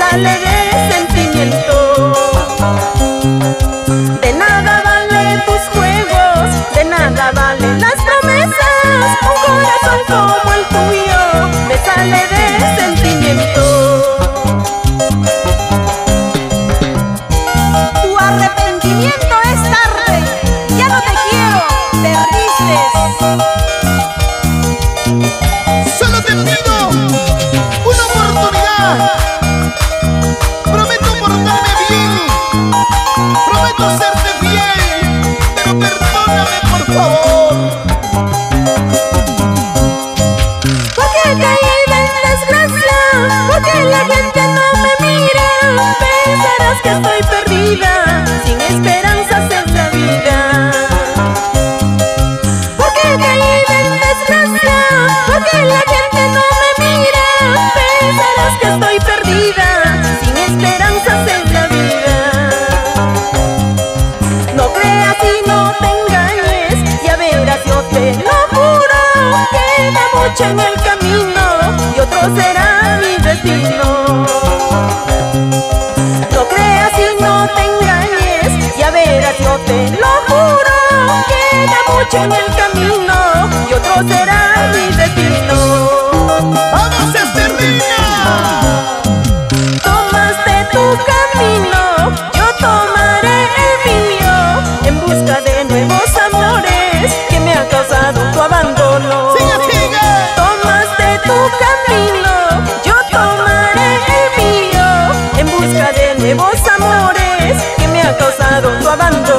sale de sentimiento. De nada valen tus juegos, de nada valen las promesas. Un corazón como el tuyo me sale de sentimiento. Tu arrepentimiento es tarde, ya no te quiero, perdiste. Solo te pido una oportunidad. Prometo portarme bien, prometo serte fiel, pero perdóname por favor. Porque caí en desgracia, porque la gente no me mira. Pensarás que estoy perdida, sin esperanzas en la vida. Porque caí en desgracia, porque la gente no me mira. Pensarás que estoy perdida, sin esperanzas en la vida. No creas y no te engañes, ya verás, yo te lo juro. Queda mucho en el camino y otro será mi destino. No creas y no te engañes, ya verás, yo te lo juro. Queda mucho en el camino y otro será mi destino. ¡Vamos, Estherina! Tomaste tu camino, yo tomaré el mío, en busca de nuevos amores que me ha causado tu abandono. ¡Sigue, sigue! Tomaste tu camino, yo tomaré el mío, en busca de nuevos amores que me ha causado tu abandono.